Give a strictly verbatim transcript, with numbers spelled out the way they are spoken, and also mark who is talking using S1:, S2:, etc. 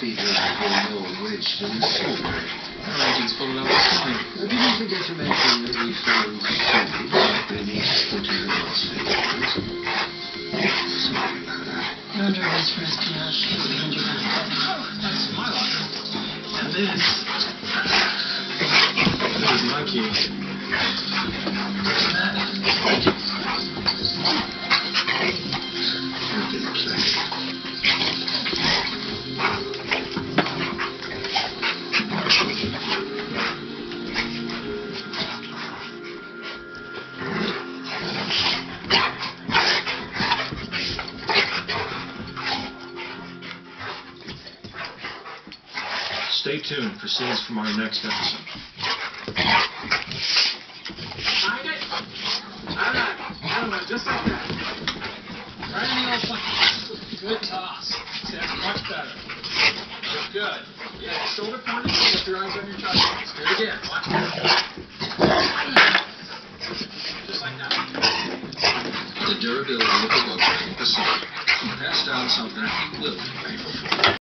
S1: feet of the old witch to the silver.
S2: Orion's falling out this time.
S1: I didn't forget to mention that we found silver beneath the two hospitals. Sorry about that.
S3: No drivers for espionage. three hundred back.
S2: Oh, that's my locker. And this. This is my key. Stay tuned for scenes from our next episode. Find it? Alright, I went just like that. Right in the old plane. Good toss. That's much better. Good. Yeah, shoulder pointed, keep your eyes on your touchdowns. Do it again. Watch that. Just like that.
S1: The durability of the book ain't the same. He passed down something he will be grateful for.